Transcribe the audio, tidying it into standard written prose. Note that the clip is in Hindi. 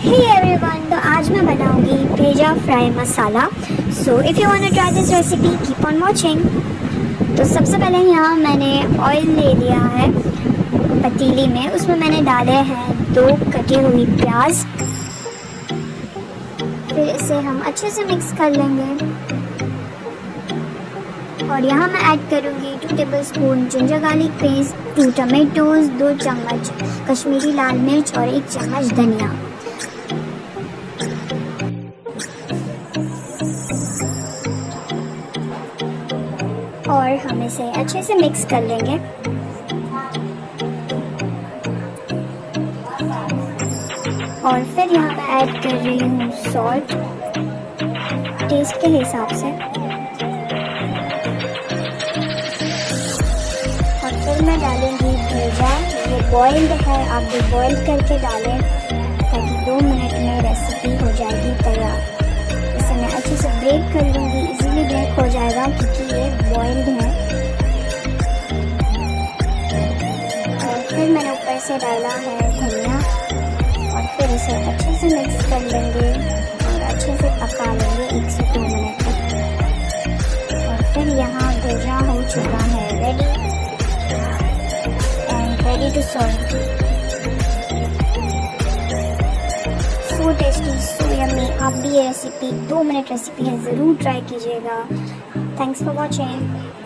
हे एवरीवन, तो आज मैं बनाऊंगी bheja fry masala. So if you want to try this recipe keep on watching. तो सबसे पहले यहाँ मैंने ऑयल ले लिया है पतीली में, उसमें मैंने डाले हैं 2 कटी हुई प्याज। फिर इसे हम अच्छे से मिक्स कर लेंगे और यहाँ मैं ऐड करूँगी 2 tablespoon ginger garlic paste, 2 tomatoes, 2 चम्मच कश्मीरी लाल मिर्च और 1 चम्मच धनिया। और हम इसे अच्छे से मिक्स कर लेंगे। और फिर यहाँ मैं ऐड कर रही हूँ सॉल्ट टेस्ट के हिसाब से। और फिर मैं डालूंगी भेजा, ये बॉइल्ड है, आप भी बॉइल करके डालें ताकि 2 मिनट में रेसिपी हो जाएगी तैयार। इसे मैं अच्छे से ब्रेक कर लूँगी, इजीली ब्रेक हो जाएगा क्योंकि ये बॉइल्ड है। और फिर मैंने ऊपर से डाला है धनिया और फिर इसे अच्छे से मिक्स कर लेंगे और अच्छे से पका लेंगे 1 से 2 मिनट तक। और फिर यहाँ भेजा हो चुका है ready to serve. So tasty, so yummy. आप भी ये रेसिपी 2 मिनट रेसिपी है, ज़रूर ट्राई कीजिएगा। Thanks for watching.